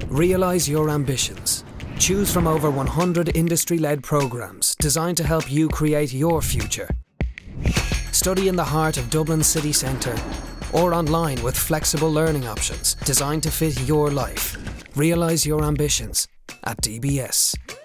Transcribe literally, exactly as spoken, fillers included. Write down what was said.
Realise your ambitions. Choose from over one hundred industry-led programmes designed to help you create your future. Study in the heart of Dublin city centre or online with flexible learning options designed to fit your life. Realise your ambitions at D B S.